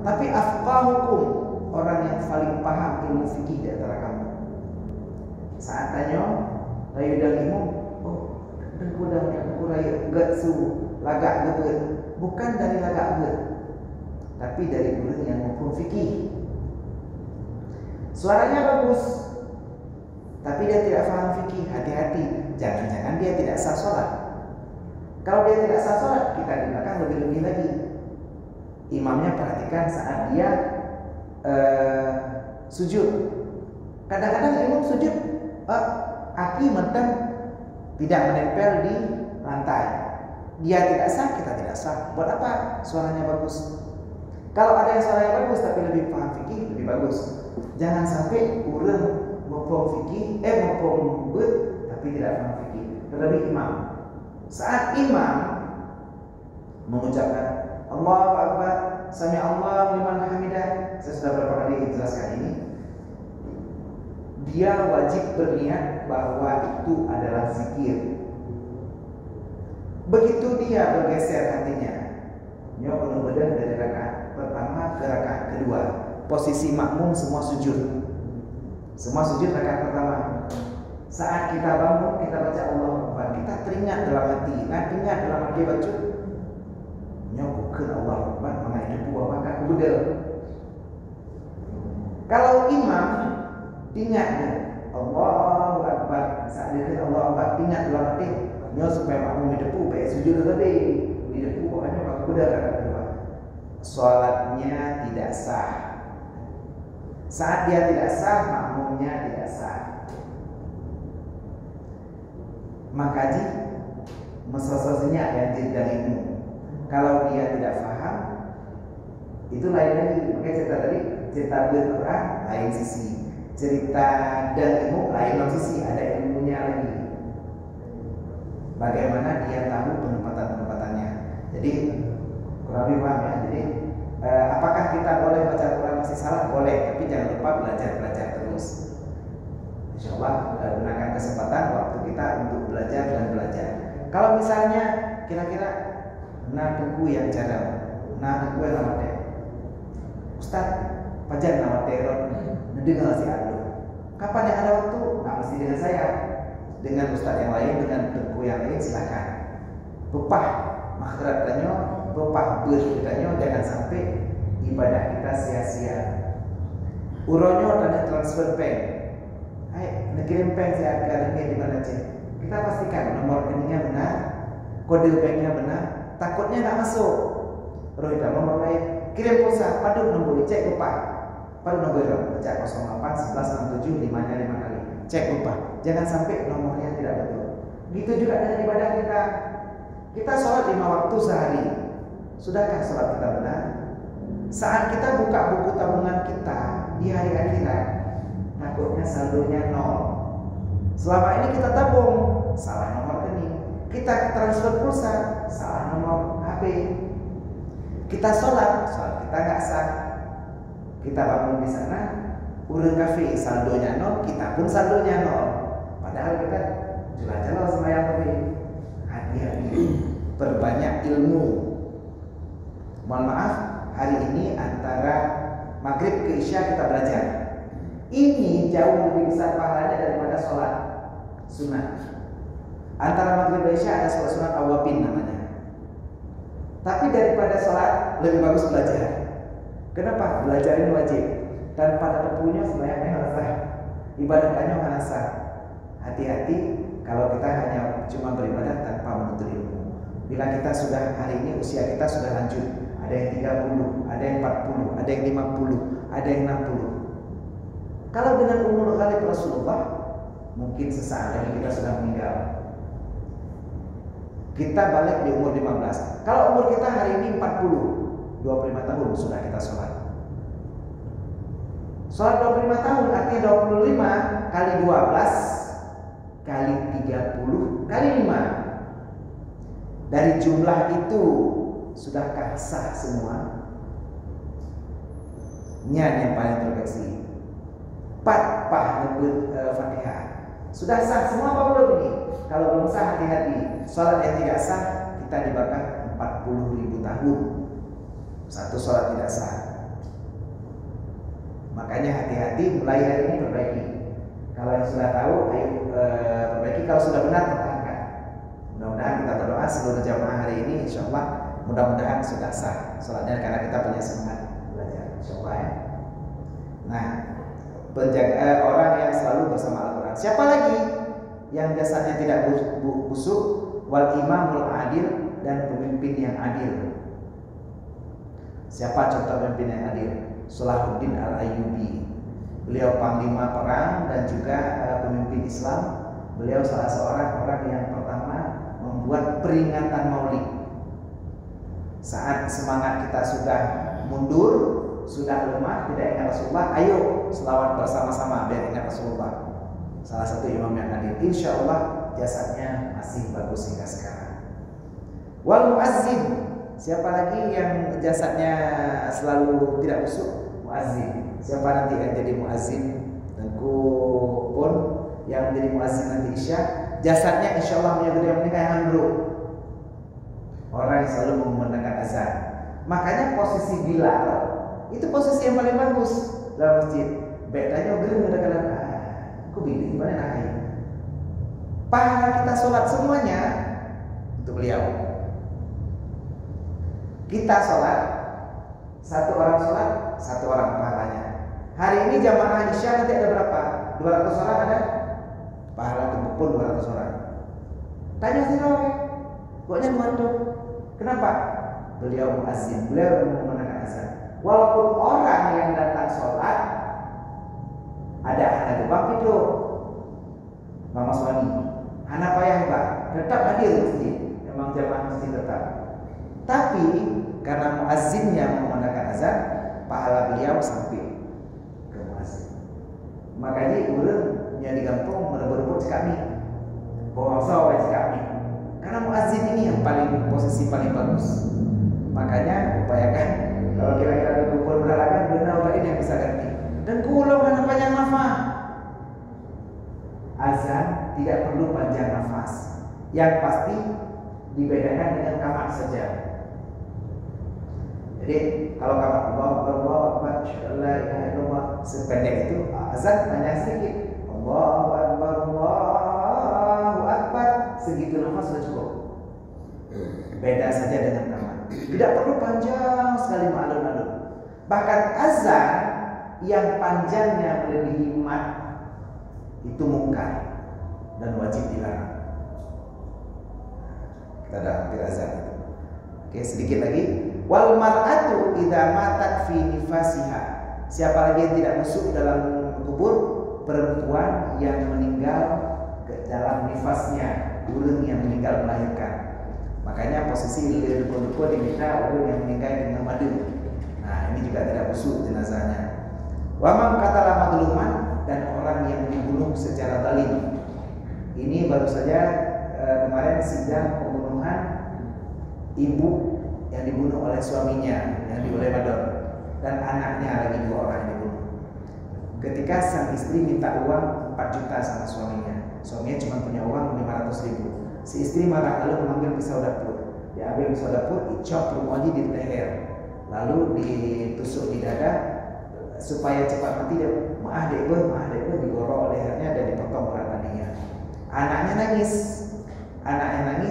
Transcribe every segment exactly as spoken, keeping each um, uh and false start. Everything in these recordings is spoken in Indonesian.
Tapi afqahukum, orang yang paling paham ilmu fikih di antara kamu. Saat tanya, rayu dalimu, oh, dengku dah dengku rayu enggak su lagak gebet. Bukan dari lagak gebet, tapi dari guru yang hukum fikih. Suaranya bagus, tapi dia tidak paham fikih. Hati-hati, jangan-jangan dia tidak sah sholat. Kalau dia tidak sah sholat, kita di belakang lebih-lebih lagi. Imamnya perhatikan saat dia uh, sujud. Kadang-kadang imam sujud, uh, kaki mentem tidak menempel di lantai. Dia tidak sah, kita tidak sah. Buat apa? Suaranya bagus. Kalau ada yang suaranya bagus tapi lebih paham fikih, lebih bagus. Jangan sampai orang mempom fikih, eh mempom bet tapi tidak paham fikih. Terlebih imam. Saat imam mengucapkan Allahu Akbar, Sami Allah liman hamidah, saya sudah beberapa kali jelaskan ini. Dia wajib berniat bahwa itu adalah zikir. Begitu dia bergeser hatinya, nyok penuh bedah dari rakaat pertama ke rakaat kedua. Posisi makmum semua sujud. Semua sujud rakaat pertama. Saat kita bangun, kita baca Allahu Akbar, kita teringat dalam hati, nah teringat dalam hati baca nyok bukan Allahu Akbar, mengenai itu buah maka kubedel. Kalau imam ingat Allahu Akbar, saat dia Allahu Akbar ingat dalam hati nyok supaya makmum depu baik sujud tadi di depu pokoknya maka kubedel rakaat kedua. Salatnya tidak sah. Saat dia tidak sah, makmumnya tidak sah. Makaji mesra-mesranya yang darimu. Kalau dia tidak paham, itu lain lagi. Makanya cerita tadi, cerita Al-Quran lain sisi, cerita dan ilmu lain sisi, ada ilmunya lagi. Bagaimana dia tahu penempatan-penempatannya. Jadi kurang lebih paham ya. Jadi eh, apakah kita boleh baca Al-Quran masih salah? Boleh, tapi jangan lupa belajar-belajar terus. Insya Allah eh, gunakan kesempatan waktu kita untuk belajar dan belajar. Kalau misalnya kira-kira nah buku yang cara, nah buku yang nama teh, Ustaz, pajar nama teror, dengar si Ado. Kapan yang ada waktu? Nah mesti dengan saya, dengan Ustaz yang lain, dengan buku yang lain silakan. Bepah makhratannya, bepah berkatanya, jangan sampai ibadah kita sia-sia. Uronyo ada transfer bank. Hai, nekirim bank saya akan di mana cek. Kita pastikan nomor rekeningnya benar, kode banknya benar. Takutnya nggak masuk. Roy dah nomor lain. Kirim pulsa. Padu nombor cek lupa. Padu nombor baca nol delapan sebelas enam tujuh lima nya lima kali. Cek lupa. Jangan sampai nomornya tidak betul. Gitu juga dengan ibadah kita. Kita sholat lima waktu sehari. Sudahkah sholat kita benar? Saat kita buka buku tabungan kita di hari akhirat, takutnya saldonya nol. Selama ini kita tabung, salah nomor rekening. Kita transfer pulsa, salah nomor H P. Kita sholat, sholat kita nggak sah. Kita bangun di sana, urun kafe, saldonya nol, kita pun saldonya nol. Padahal kita jelas-jelas sama yang lebih. Hati-hati, perbanyak ilmu. Mohon maaf, hari ini antara maghrib ke isya kita belajar. Ini jauh lebih besar pahalanya daripada sholat sunat. Antara maghrib dan isya ada sholat sunat awabin namanya. Tapi daripada sholat lebih bagus belajar. Kenapa? Belajar ini wajib. Dan pada tepunya sebenarnya harus sah. Ibadah hanya harus sah. Hati-hati kalau kita hanya cuma beribadah tanpa menuntut ilmu. Bila kita sudah hari ini usia kita sudah lanjut, ada yang tiga puluh, ada yang empat puluh, ada yang lima puluh, ada yang enam puluh. Kalau dengan umur kali Rasulullah, mungkin sesaat lagi kita sudah meninggal. Kita balik di umur lima belas. Kalau umur kita hari ini empat puluh, dua puluh lima tahun sudah kita sholat. Sholat dua puluh lima tahun artinya dua puluh lima kali dua belas kali tiga puluh kali lima. Dari jumlah itu sudahkah sah semua? Nyan yang paling terkoneksi. Pat pah nyebut uh, Fatihah. Sudah sah semua apa belum ini? Kalau belum sah hati-hati. Salat yang tidak sah kita dibakar empat puluh ribu tahun. Satu salat tidak sah. Makanya hati-hati, mulai hari ini perbaiki. Kalau yang sudah tahu, ayo e, perbaiki. Kalau sudah benar, pertahankan. Mudah-mudahan kita berdoa seluruh jamaah hari ini, insya Allah mudah-mudahan sudah sah sholatnya karena kita punya semangat belajar, insya Allah ya. Nah, penjaga eh, orang yang selalu bersama Al-Quran. Siapa lagi yang jasanya tidak busuk? Wal imamul adil, dan pemimpin yang adil. Siapa contoh pemimpin yang adil? Salahuddin Al-Ayyubi. Beliau panglima perang dan juga uh, pemimpin Islam. Beliau salah seorang orang yang pertama membuat peringatan Maulid. Saat semangat kita sudah mundur, sudah lemah, tidak ingat Rasulullah, ayo selawat bersama-sama biar ingat Rasulullah. Salah satu imam yang adil. Insya Allah jasadnya masih bagus hingga sekarang. Wal muazzin, siapa lagi yang jasadnya selalu tidak busuk? Muazzin. Siapa nanti yang jadi muazzin? Tengku pun yang menjadi muazzin nanti Isya, jasadnya insya Allah menyebut yang menikah yang handuk. Orang yang selalu mengumandangkan azan. Makanya posisi Bilal itu posisi yang paling bagus dalam masjid. Bedanya gering ada kalian. Aku bingung gimana nak? Pahala kita sholat semuanya untuk beliau. Kita sholat, satu orang sholat, satu orang pahalanya. Hari ini jamaah Isya nanti ada berapa? dua ratus orang ada? Pahala terkumpul dua ratus orang. Tanya sih orang, koknya dua. Kenapa? Beliau muazzin, beliau mengumandangkan azan. Walaupun orang yang datang sholat ada anak gebang itu, mama suami, anak payah pak, tetap hadir di masjid. Memang jamaah masjid tetap. Tapi karena muazzinnya mengumandangkan azan, pahala beliau sampai ke muazzin. Makanya urang nya di kampung merebut-rebut kami, bawa sawah kami. Karena muazzin ini yang paling posisi paling bagus. Makanya upayakan kalau kira-kira ada kumpul berhalangan, benar ini yang bisa ganti. Dan kulau karena panjang nafas. Azan tidak perlu panjang nafas. Yang pasti dibedakan dengan kamar saja. Jadi kalau kamar Allah, Allah, Akbar, Allah, ilaha illallah, sependek itu azan panjang sedikit. Allahu Akbar, Allahu Akbar, segitu nafas sudah cukup. Beda saja dengan kamar. Tidak perlu panjang sekali ma'alun-alun. Bahkan azan yang panjangnya melebihi mat itu mungkar dan wajib dilarang. Kita ada hampir azan itu. Oke, sedikit lagi. Wal mar'atu idza matat fi nifasiha. Siapa lagi yang tidak masuk dalam kubur? Perempuan yang meninggal ke dalam nifasnya, urang yang meninggal melahirkan. Makanya posisi dukun-dukun diminta urang yang meninggal dengan madu. Nah, ini juga tidak busuk jenazahnya. Wa man qatala madluman, dan orang yang dibunuh secara zalim. Ini baru saja eh, kemarin sidang pembunuhan ibu yang dibunuh oleh suaminya yang di Wilayah Badar, dan anaknya lagi dua orang yang dibunuh. Ketika sang istri minta uang empat juta sama suaminya, suaminya cuma punya uang lima ratus ribu. Si istri marah lalu mengambil pisau dapur. Diambil pisau dapur, dicop rumahnya di leher, lalu ditusuk di dada supaya cepat mati. Dia maaf dek gue, maaf dek gue, digorok lehernya dan dipotong berat nadinya. Anaknya nangis, anaknya nangis,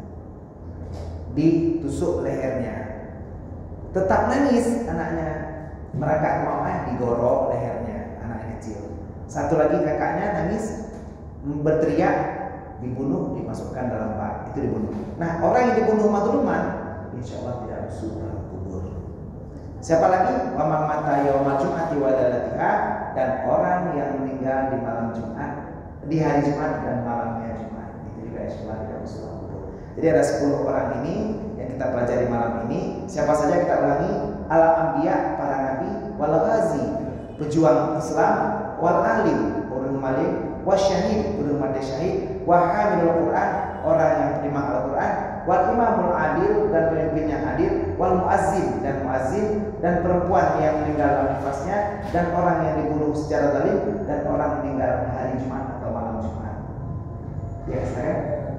ditusuk lehernya, tetap nangis anaknya, merangkak maaf digorok lehernya, anak kecil. Satu lagi kakaknya nangis, berteriak, dibunuh, dimasukkan dalam bak, itu dibunuh. Nah, orang yang dibunuh madluman, insya Allah tidak masuk dalam kubur. Siapa lagi? Wa man mata yaumal jum'ati wa lailatiha, dan orang yang meninggal di malam Jumat, di hari Jumat dan malamnya Jumat, itu juga insya Allah tidak masuk dalam kubur. Jadi ada sepuluh orang ini yang kita pelajari malam ini. Siapa saja kita ulangi? Al-anbiya, para nabi, wal ghazi, pejuang Islam, wal alim, orang malim, wasyahid, orang mati syahid, wa hamilul Quran, orang yang penerima Al-Quran, wal imamul adil, dan pemimpin yang adil, wal muazzin, dan muazzin, dan perempuan yang meninggal dalam nifasnya, dan orang yang dibunuh secara zalim, dan orang meninggal hari Jumat atau malam Jumat. Ya, saya.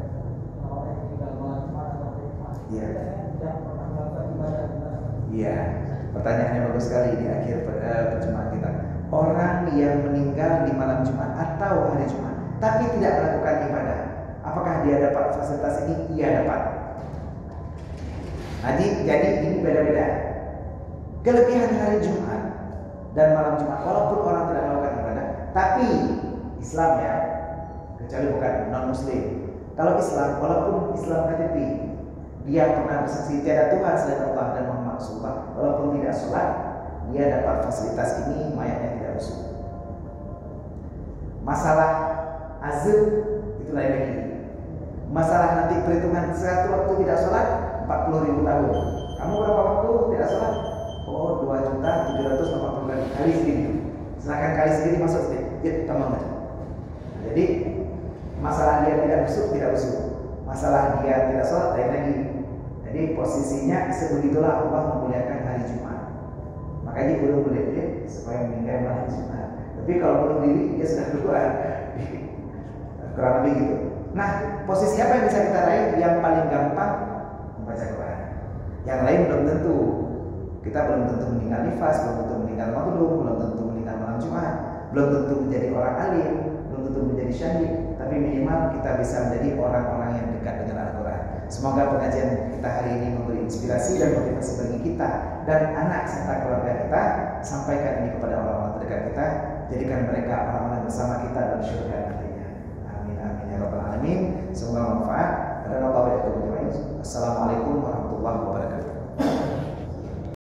Iya. Iya. Pertanyaannya bagus sekali di akhir perjumpaan kita. orang yang meninggal di malam Jumat atau hari Jumat tapi tidak melakukan ibadah, apakah dia dapat fasilitas ini? Iya dapat. Jadi, jadi ini beda-beda. Kelebihan hari Jumat dan malam Jumat, walaupun orang tidak melakukan ibadah, tapi Islam ya, kecuali bukan non Muslim. Kalau Islam, walaupun Islam K T P, dia pernah bersaksi tiada Tuhan selain Allah dan Muhammad Rasulullah, walaupun tidak sholat, dia dapat fasilitas ini, mayatnya tidak busuk. Masalah azab itu lain lagi. Masalah nanti perhitungan satu waktu tidak sholat empat puluh ribu tahun. Kamu berapa waktu tidak sholat? Oh, dua juta tujuh ratus delapan puluh kali kali segini. Silakan kali segini masuk sedikit. Ya, tambah aja. Jadi masalah dia tidak busuk tidak busuk. Masalah dia tidak sholat lain lagi. Jadi posisinya sebegitulah Allah memuliakan hari Jumat. Makanya belum boleh dia supaya meninggal malam Jumat. Tapi kalau bunuh diri dia sudah keluar. Kurang lebih gitu. Nah, posisi apa yang bisa kita raih? Yang paling gampang membaca Quran. Yang lain belum tentu. Kita belum tentu meninggal nifas, belum tentu meninggal maghrib, belum tentu meninggal malam Jumat, belum tentu menjadi orang alim, belum tentu menjadi syahid. Tapi minimal kita bisa menjadi orang-orang yang dekat dengan Al-Quran. Semoga pengajian kita hari ini memberi inspirasi dan motivasi bagi kita dan anak serta keluarga kita. Sampaikan ini kepada orang-orang terdekat kita. Jadikan mereka orang-orang bersama kita dalam syurga nantinya. Amin amin ya rabbal alamin. Semoga manfaat. Assalamualaikum warahmatullahi wabarakatuh.